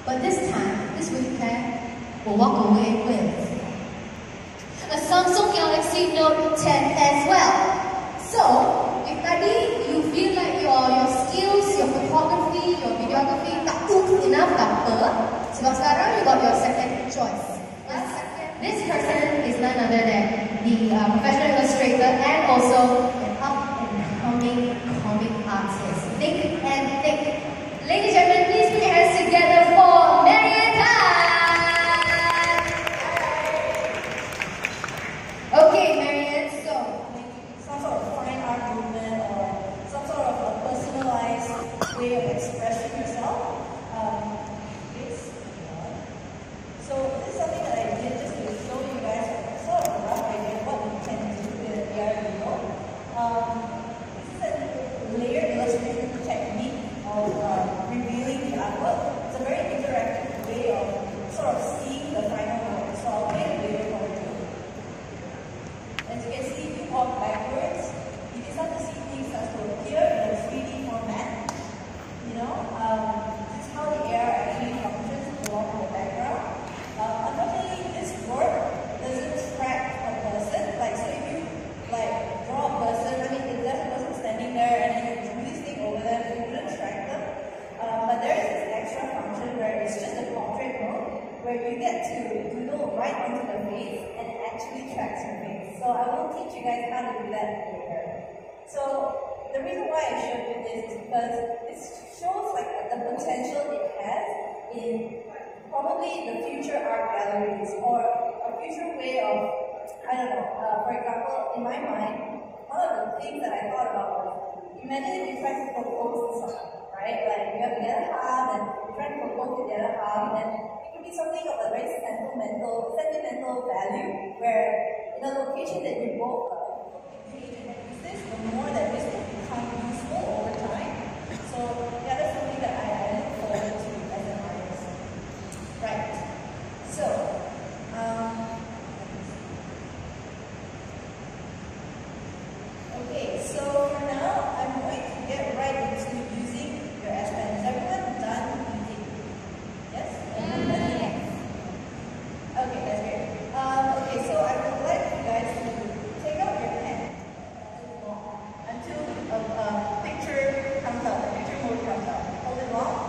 But this time, this weekend, we'll walk away with a Samsung Galaxy Note 10 as well. So, if tadi you feel like your skills, your photography, your videography tak good enough tak apa, sebab sekarang you got your second choice. This person is none other than the professional illustrator and also an up-and-coming comic artist. Think and think. Ladies and gentlemen, please put your hands together for Marianne Tan! Okay, Marianne, so some sort of fine art movement or some sort of a personalized way of expressing yourself. So this is something that I did just to show you guys sort of a rough idea of what we can do with VR Yeoh. This is a layered illustration technique of revealing the artwork. It's a very interactive way of sort of seeing the final work. So I'll play the video for you. As you can see, if you walk backwards, you can start to see things start to appear in a 3D format. You know, this is how the AR actually functions along in the background. Unfortunately, this work doesn't track a person. Like, so if you like draw a person, I mean, if there's a person standing there and then you do this thing over them, it wouldn't track them. But there is this extra function where it's just a portrait mode, where you get to doodle right onto the face and it actually tracks your face. So I will teach you guys how to do that later. So the reason why I showed you this is because it shows like the potential it has in probably the future art galleries or a future way of, I don't know, for example, in my mind, one of the things that I thought about was, imagine if you try to propose to someone, right? Like you have the other half and you try to propose to the other half, and it could be something of a very sentimental value where in a location that you both this, the more that this will become useful over time. So yeah, that's something that I look forward to as an artist. Right. So, okay, so for now, I'm going to get right into using your S Pen. Is everyone done using? Yes? Yes. Okay, that's great. Okay, so I would like you guys to take out your pen until a picture comes out, the picture mode comes out. Hold it long.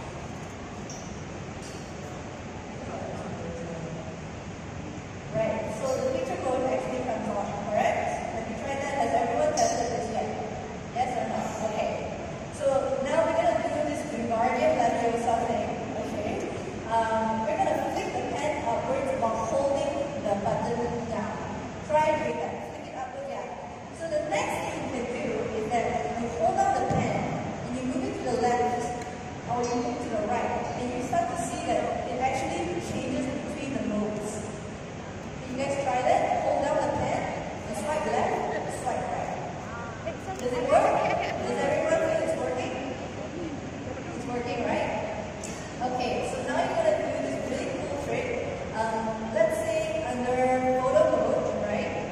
Right, so the picture mode actually comes on, correct? Have you tried that? Has everyone tested this yet? Yes or no? Okay. So now we're going to do this Guardian Leviosa thing, okay? We're going to flick the pen upwards while holding the button down. Try doing that. Flick it upwards, yeah. So the next thing you can do is that you hold down the pen and you move it to the left or you move to the right, and you start to see that it actually changes between the modes. You guys try that? Hold down the pen and swipe left, swipe right. Does it work? Does everyone feel it's working? It's working, right? Okay, so now you're going to do this really cool trick. Let's say under photo mode, right?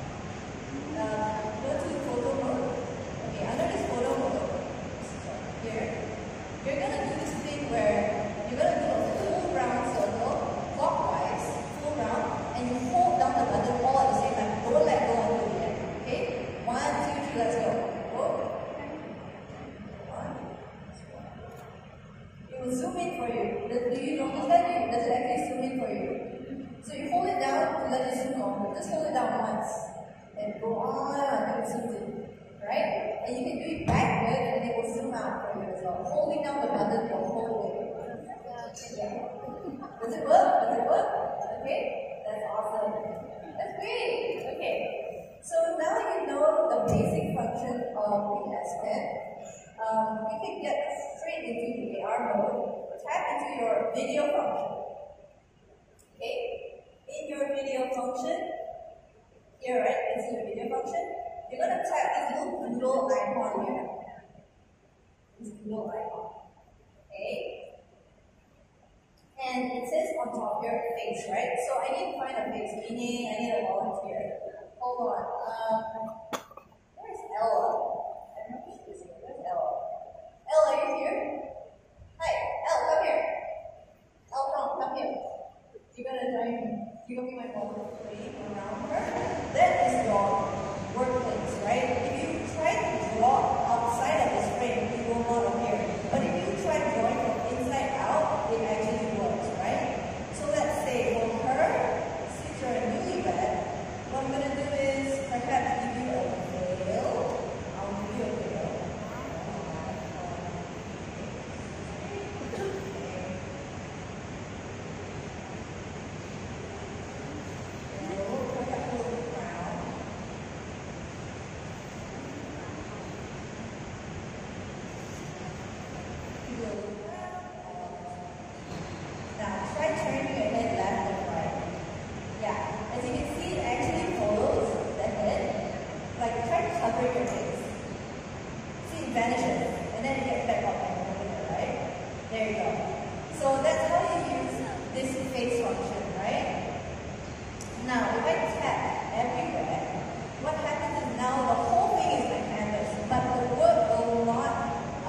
Go to photo mode. Okay, under this photo mode, here, you're going to do this thing where you're going to do a full round circle, clockwise, full round, and you hold down the button all at the same time. Don't let go until the end. Okay? 1, 2, 3, let's go. Go. 1. It will zoom in for you. Do you notice that? Does it actually zoom in for you? So you hold it down to let it zoom on. Just hold it down once. And go on until it zooms in. Right? And you can do it backward and it will zoom out for you as well. Holding down the button the whole way. Yeah. Does it work? Does it work? Okay? That's awesome. That's great. Okay. So now you know the basic function of the S Pen. You can get straight into the AR mode. Tap into your video function. Okay? In your video function, here, right? You can see your video function. You're going to tap this little doodle icon here. This doodle icon. Okay? And it says on top your face, right? So I need to find a face, meaning I need a volunteer. Hold on. Where's Ella? I don't know if she's here. Where's Ella? Ella, are you here? Hi, Ella, come here. give me my ball frame around her. That is your workplace, right? If you try to draw outside of this frame, it will not appear. But if you try drawing from inside out, it actually works, right? So let's say for her, since you're a newlywed, what I'm going to do is perhaps give you a veil. I'll give you a veil. Now try turning your head left and right. Yeah, as you can see, it actually follows the head. Like try to cover your face. See, it vanishes, and then it gets back up and over, right? There you go. So that's how you use this face function, right? Now, if I tap everywhere, what happens is now the whole thing is my canvas, but the work will not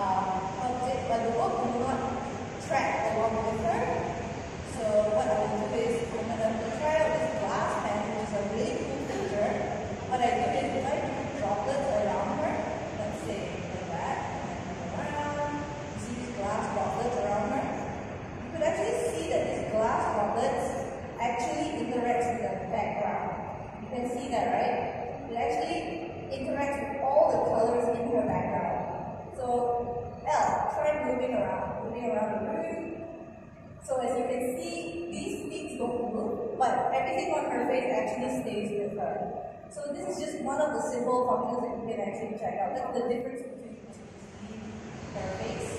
track along with her. So what I will do is I'm going to try out this glass pen, which is a really cool feature. What I do is if I do droplets around her, let's say like that, around, you see these glass droplets around her. You could actually see that these glass droplets actually interacts with the background. You can see that, right? It actually interacts with all the colors in her background. So try moving around the room. So as you can see, these things don't move, but everything on her face actually stays with her. So this is just one of the simple functions that you can actually check out. That's the difference between her face